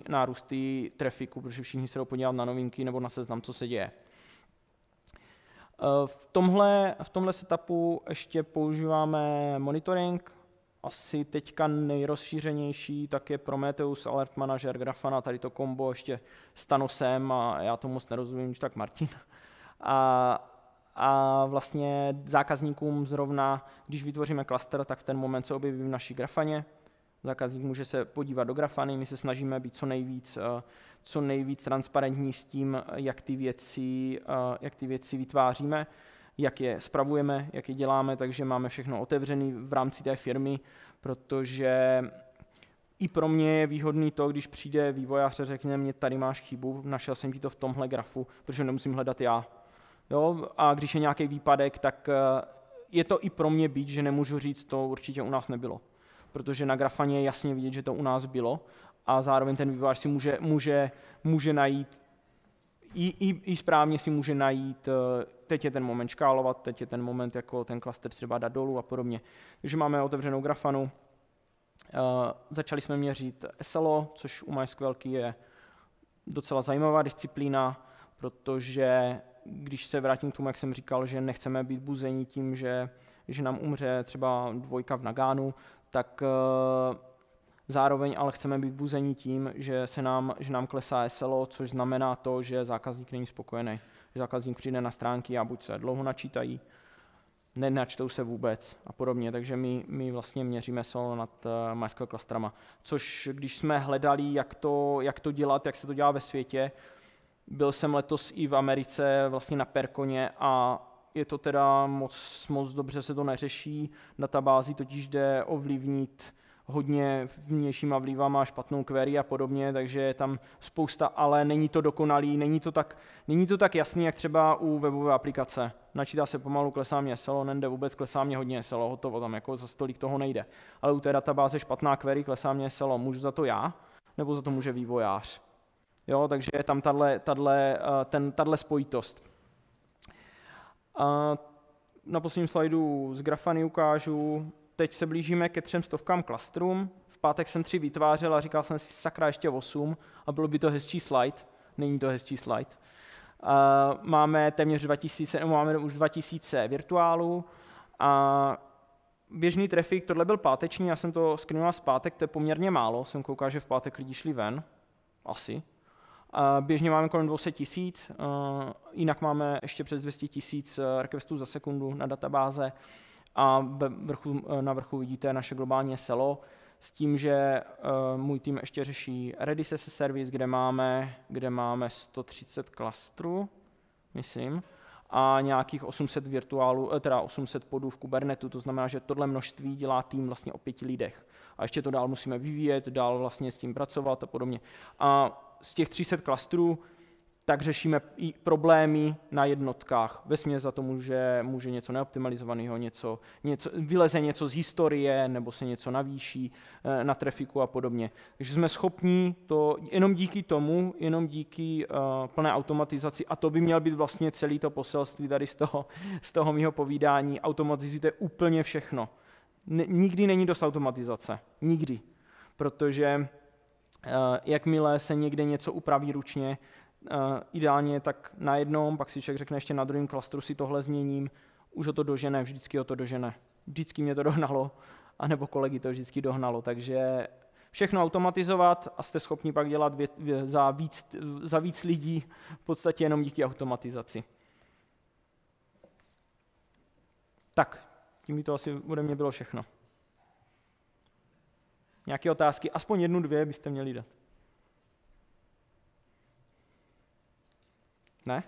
nárůsty trafiku, protože všichni se jdou podívat na novinky nebo na seznam, co se děje. V tomhle setupu ještě používáme monitoring. Asi teďka nejrozšířenější tak je Prometheus, Alert Manager, Grafana, tady to kombo ještě s Thanosem a já to moc nerozumím, tak Martin. A vlastně zákazníkům zrovna, když vytvoříme klaster, tak v ten moment se objeví v naší Grafaně. Zákazník může se podívat do Grafany, my se snažíme být co nejvíc transparentní s tím, jak ty věci vytváříme, jak je spravujeme, jak je děláme, takže máme všechno otevřené v rámci té firmy, protože i pro mě je výhodný to, když přijde vývojář a řekne mě, tady máš chybu, našel jsem ti to v tomhle grafu, protože nemusím hledat já. Jo? A když je nějaký výpadek, tak je to i pro mě být, že nemůžu říct, to určitě u nás nebylo. Protože na Grafaně je jasně vidět, že to u nás bylo a zároveň ten vývojář si může najít, i správně si může najít, teď je ten moment škálovat, teď je ten moment jako ten klaster třeba dát dolů a podobně. Takže máme otevřenou Grafanu, začali jsme měřit SLO, což u MySQLky je docela zajímavá disciplína, protože když se vrátím k tomu, jak jsem říkal, že nechceme být buzení tím, že nám umře třeba 2 v Nagánu, tak zároveň ale chceme být buzení tím, že nám klesá SLO, což znamená to, že zákazník není spokojený. Že zákazník přijde na stránky a buď se dlouho načítají, nenačtou se vůbec a podobně. Takže my vlastně měříme SLO nad MySQL klastrama. Což když jsme hledali, jak to dělat, jak se to dělá ve světě, byl jsem letos i v Americe vlastně na Perkoně a je to teda moc dobře se to neřeší. Databázi totiž jde ovlivnit hodně vnějšíma vlivama, špatnou query a podobně, takže je tam spousta, ale není to dokonalý, není to tak jasný, jak třeba u webové aplikace. Načítá se pomalu, klesá mě SLO, nejde vůbec, klesá mě hodně SLO, hotovo, tam jako za stolik toho nejde. Ale u té databáze špatná query, klesá mě SLO, můžu za to já, nebo za to může vývojář. Jo, takže je tam tahle spojitost. Na posledním slajdu z Grafany ukážu, teď se blížíme ke 300 klastrům, v pátek jsem 3 vytvářel a říkal jsem si sakra ještě 8 a bylo by to hezčí slide, není to hezčí slide. Máme téměř 2000, máme už 2000 virtuálů a běžný trafik, tohle byl páteční, já jsem to screenoval z pátek, to je poměrně málo, jsem koukal, že v pátek lidi šli ven, asi. Běžně máme kolem 200 000, jinak máme ještě přes 200 000 requestů za sekundu na databáze a na vrchu vidíte naše globální SLO s tím, že můj tým ještě řeší Redis as a Service, kde máme 130 klastrů, myslím, a nějakých 800 virtuálů, teda 800 podů v Kubernetu, to znamená, že tohle množství dělá tým vlastně o 5 lidech. A ještě to dál musíme vyvíjet, dál vlastně s tím pracovat a podobně. A z těch 300 klastrů tak řešíme i problémy na jednotkách. Vesměs za to může něco neoptimalizovaného, vyleze něco z historie, nebo se něco navýší na trafiku a podobně. Takže jsme schopni to jenom díky tomu, jenom díky plné automatizaci, a to by měl být vlastně celý to poselství tady z toho mého povídání, automatizujte úplně všechno. Nikdy není dost automatizace. Nikdy. Protože jakmile se někde něco upraví ručně, ideálně tak na jednom, pak si člověk řekne ještě na druhém klastru si tohle změním, už ho to dožene, vždycky ho to dožene. Vždycky mě to dohnalo, anebo kolegy to vždycky dohnalo, takže všechno automatizovat a jste schopni pak dělat za víc lidí v podstatě jenom díky automatizaci. Tak, tím by to asi ode mě bylo všechno. Nějaké otázky? Aspoň 1, 2 byste měli dát. Ne?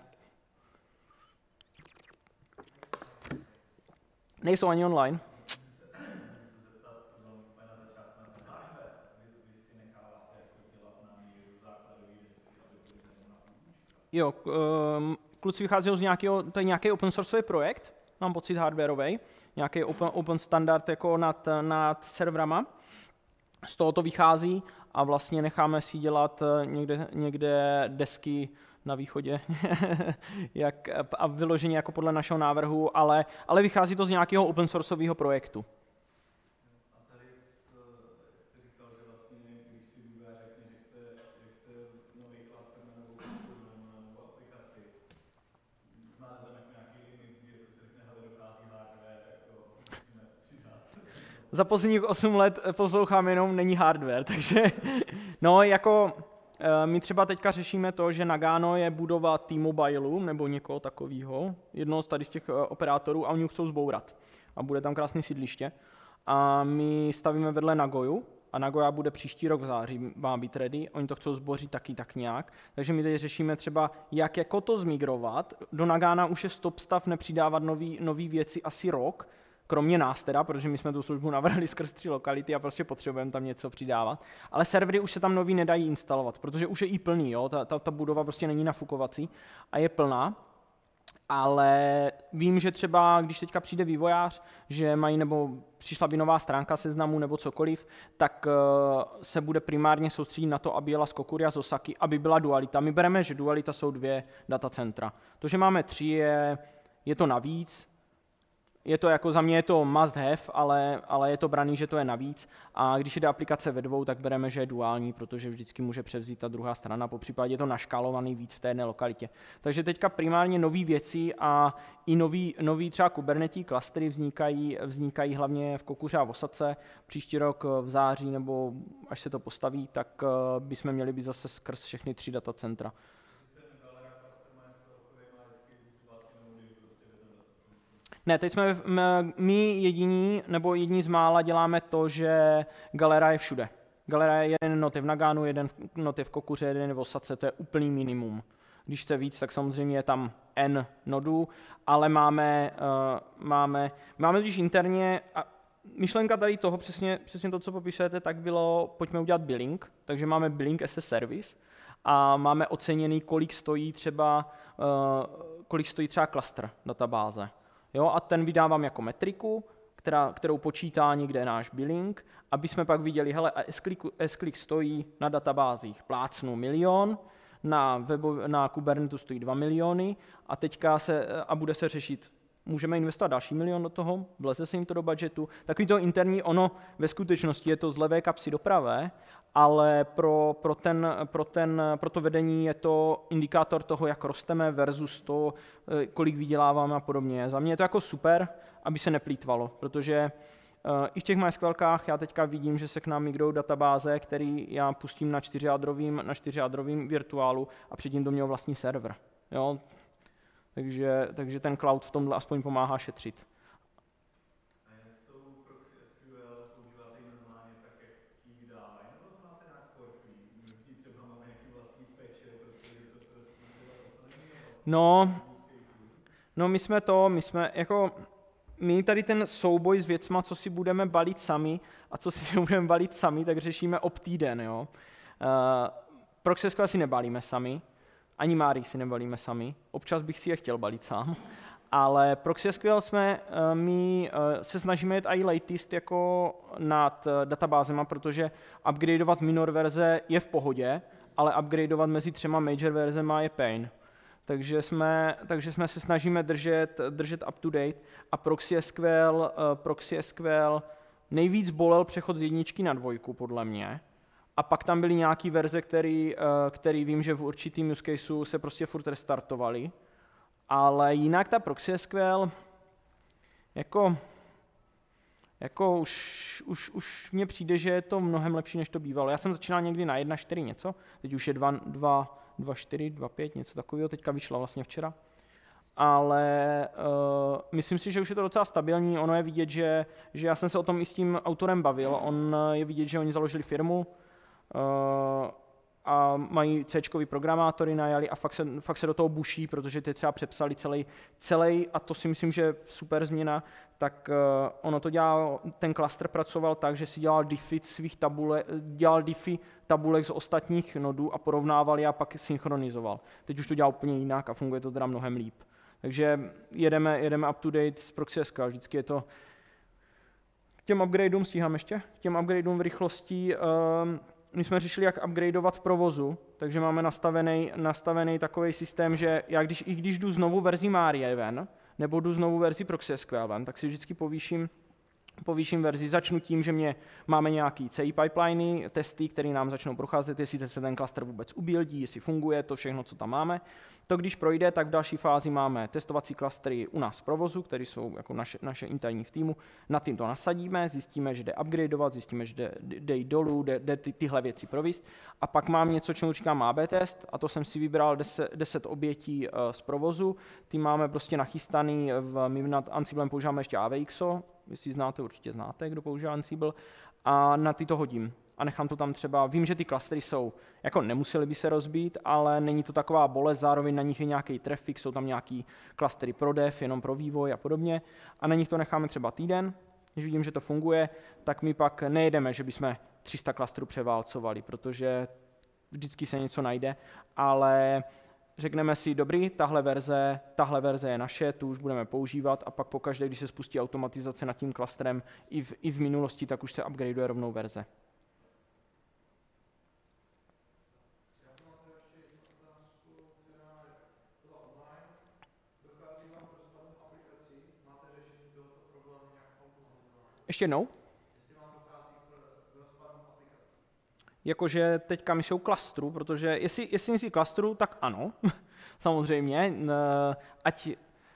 Nejsou ani online. Jo, kluci vychází z nějakého, to je nějaký open sourceový projekt, mám pocit hardwareový, nějaký open standard jako nad serverama. Z toho to vychází a vlastně necháme si dělat někde desky na východě a vyloženě jako podle našeho návrhu, ale vychází to z nějakého open sourceového projektu. A tady jste říkal, že vlastně, když si vývojář řekne, že chce nový klaster nebo aplikaci, máte tam nějaký limit, za posledních 8 let poslouchám jenom není hardware, takže no jako my třeba teďka řešíme to, že Nagano je budova T-Mobile nebo někoho takového, jednoho z tady z těch operátorů a oni ho chcou zbourat a bude tam krásné sídliště a my stavíme vedle Nagoju a Nagoya bude příští rok v září, má být ready, oni to chcou zbořit taky tak nějak, takže my teď řešíme třeba, jak jako to zmigrovat, do Nagana už je stop stav nepřidávat nový věci asi rok, kromě nás teda, protože my jsme tu službu navrhli skrz 3 lokality a prostě potřebujeme tam něco přidávat. Ale servery už se tam nový nedají instalovat, protože už je i plný, jo? Ta budova prostě není nafukovací a je plná. Ale vím, že třeba, když teďka přijde vývojář, že mají nebo přišla by nová stránka seznamu nebo cokoliv, tak se bude primárně soustředit na to, aby jela z Kokuri a z Osaky, aby byla dualita. My bereme, že dualita jsou 2 datacentra. To, že máme 3, je to navíc. Je to jako za mě je to must have, ale je to braný, že to je navíc. A když jde aplikace ve 2, tak bereme, že je duální, protože vždycky může převzít ta druhá strana, popřípadě je to naškálovaný víc v té jedné lokalitě. Takže teďka primárně nové věci a i nový třeba Kubernetes klastry vznikají hlavně v Kokuře a v Osace. Příští rok v září, nebo až se to postaví, tak bychom měli být zase skrz všechny 3 datacentra. Ne, teď jsme my jediní, nebo jedni z mála děláme to, že Galera je všude. Galera je jeden not je v Naganu, jeden not je v Kokuře, jeden je v Osace, to je úplný minimum. Když chce víc, tak samozřejmě je tam N nodů, ale máme totiž interně, a myšlenka tady toho, přesně to, co popisujete, tak bylo, pojďme udělat billing, takže máme billing as a service a máme oceněný, kolik stojí třeba cluster databáze. Jo, a ten vydávám jako metriku, kterou počítá někde náš billing, aby jsme pak viděli, hele, S-Click stojí na databázích plácnu 1 000 000, na Kubernetu stojí 2 miliony a teďka bude se řešit, můžeme investovat další 1 000 000 do toho, vleze se jim to do budžetu. Takový to interní, ono ve skutečnosti je to z levé kapsy do pravé, ale pro to vedení je to indikátor toho, jak rosteme versus to, kolik vyděláváme a podobně. Za mě je to jako super, aby se neplýtvalo, protože i v těch MySQLkách já teďka vidím, že se k nám migrujou databáze, který já pustím na 4jádrovým virtuálu a předtím to měl vlastní server. Jo? Takže ten cloud v tomhle aspoň pomáhá šetřit. A jak s tou proxy SQL používáte normálně tak, jak ji dávají, nebo to máte nějak forky? My třeba máme nějaký vlastní patcher, protože to No my tady ten souboj s věcma, co si budeme balit sami a co si nebudeme balit sami, tak řešíme týden, jo. Proxy SQL si nebalíme sami, ani Mari si nebalíme sami, občas bych si je chtěl balit sám, ale Proxy SQL my se snažíme jít i latest jako nad databázema, protože upgradeovat minor verze je v pohodě, ale upgradeovat mezi 3 major verzema je pain. Takže jsme se snažíme držet up to date a Proxy SQL nejvíc bolel přechod z 1 na 2 podle mě. A pak tam byly nějaké verze, které vím, že v určitým use caseu se prostě furt restartovaly. Ale jinak ta Proxy SQL jako už mně přijde, že je to mnohem lepší, než to bývalo. Já jsem začínal někdy na 1.4 něco, teď už je 2.4, 2.5, něco takového, teďka vyšla vlastně včera. Ale myslím si, že už je to docela stabilní, ono je vidět, že já jsem se o tom i s tím autorem bavil, on je vidět, že oni založili firmu a mají C-čkový programátory najali a fakt se do toho buší, protože ty třeba přepsali celý, a to si myslím, že je super změna, tak ono to dělal, ten cluster pracoval tak, že si dělal diffy tabulek z ostatních nodů a porovnával je a pak synchronizoval. Teď už to dělá úplně jinak a funguje to teda mnohem líp. Takže jedeme up to date z Proxy SQL, vždycky je to. K těm upgradeům stíhám ještě, k těm upgradeům v rychlosti. My jsme řešili, jak upgradeovat v provozu, takže máme nastavený takový systém, že já když jdu znovu verzi Marie ven, nebo jdu znovu verzi Proxy SQL ven, tak si vždycky povýším po vyšším verzi začnu tím, že máme nějaký CI pipeliny, testy, které nám začnou procházet, jestli se ten klaster vůbec ubuildí, jestli funguje, to všechno, co tam máme. To, když projde, tak v další fázi máme testovací klastry u nás v provozu, které jsou jako naše interní v týmu. Na tím to nasadíme, zjistíme, že jde upgradeovat, zjistíme, že jde jít dolů, jde tyhle věci provést. A pak mám něco, čemu říkám AB test, a to jsem si vybral 10 obětí z provozu. Ty máme prostě nachystaný, my nad Ansiblem používáme ještě AVXO, jestli znáte, určitě znáte, kdo používá Ansible, a na ty to hodím. A nechám to tam třeba, vím, že ty klastry jsou, jako nemusely by se rozbít, ale není to taková bolest, zároveň na nich je nějaký trafik, jsou tam nějaký klastry pro dev, jenom pro vývoj a podobně. A na nich to necháme třeba týden, když vidím, že to funguje, tak my pak nejedeme, že bychom 300 klastrů převálcovali, protože vždycky se něco najde, ale řekneme si, dobrý, tahle verze je naše, tu už budeme používat a pak pokaždé, když se spustí automatizace nad tím klastrem i v minulosti, tak už se upgradeuje rovnou verze. Ještě jednou? Jakože teďka my jsou klastru, protože jestli myslí klastru, tak ano, samozřejmě. Ať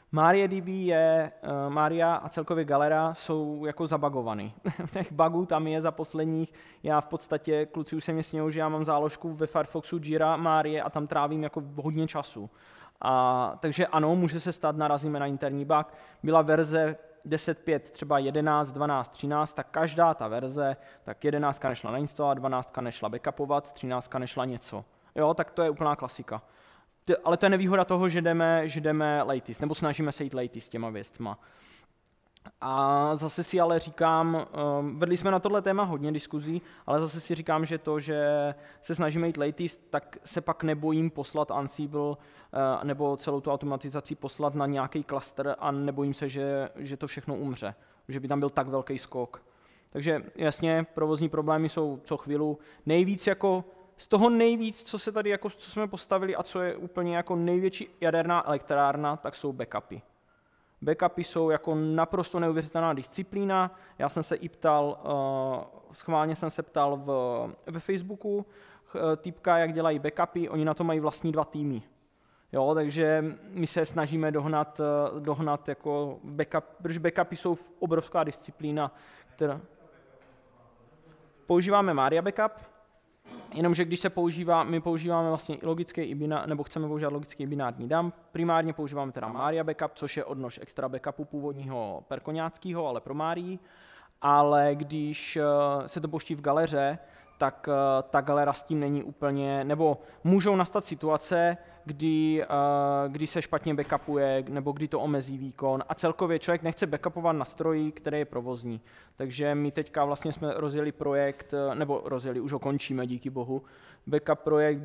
Maria a celkově Galera jsou jako zabagovaný. Těch bugů tam je za posledních, já v podstatě, kluci už se mě smějou, že já mám záložku ve Firefoxu Jira Marie a tam trávím jako hodně času. Takže ano, může se stát, narazíme na interní bug. Byla verze 10.5, třeba 11, 12, 13, tak každá ta verze, tak 11 nešla nainstalovat, 12 nešla backupovat, 13 nešla něco. Jo, tak to je úplná klasika. Ale to je nevýhoda toho, že jdeme latest, nebo snažíme se jít latest s těma věcma. A zase si ale říkám, vedli jsme na tohle téma hodně diskuzí, ale zase si říkám, že to, že se snažíme jít latest, tak se pak nebojím poslat Ansible nebo celou tu automatizaci poslat na nějaký klaster a nebojím se, že to všechno umře, že by tam byl tak velký skok. Takže jasně, provozní problémy jsou co chvíli. Nejvíc jako z toho nejvíc, co se tady jako, co jsme postavili a co je úplně jako největší jaderná elektrárna, tak jsou backupy. Backupy jsou jako naprosto neuvěřitelná disciplína. Já jsem se i ptal, schválně jsem se ptal ve Facebooku týpka, jak dělají backupy, oni na to mají vlastní 2 týmy. Jo, takže my se snažíme dohnat jako backup, protože backupy jsou obrovská disciplína, která... Používáme Maria Backup, jenomže když se používá, my používáme vlastně logický nebo chceme používat logický binární dump, primárně používáme teda Maria Backup, což je odnož extra backupu původního perkoňáckého, ale pro Marii, ale když se to pouští v galeře, tak ta galera s tím není úplně, nebo můžou nastat situace, kdy se špatně backupuje, nebo kdy to omezí výkon a celkově člověk nechce backupovat na stroji, který je provozní. Takže my teďka vlastně jsme rozjeli projekt, už ho končíme, díky bohu, backup projekt,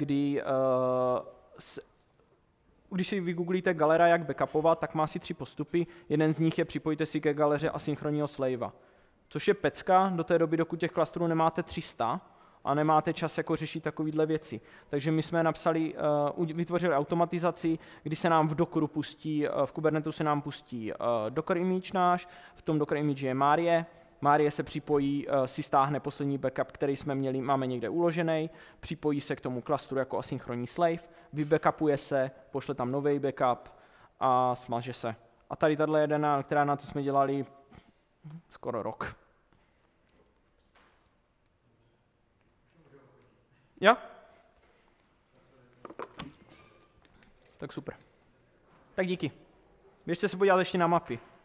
když si vygooglíte Galera, jak backupovat, tak má asi 3 postupy. Jeden z nich je připojte si ke galeře asynchronního slavea, což je pecka do té doby, dokud těch klastrů nemáte 300, a nemáte čas jako řešit takovéhle věci. Takže my jsme vytvořili automatizaci, kdy se nám v Dockeru pustí, v Kubernetu se nám pustí Docker image náš, v tom Docker image je Marie se připojí, si stáhne poslední backup, který jsme měli, máme někde uložený, připojí se k tomu klastru jako asynchronní slave, vybackupuje se, pošle tam nový backup a smaže se. A tady tahle jedna, která na to jsme dělali skoro rok. Jo? Tak super. Tak díky. Běžte se podívat ještě na mapy.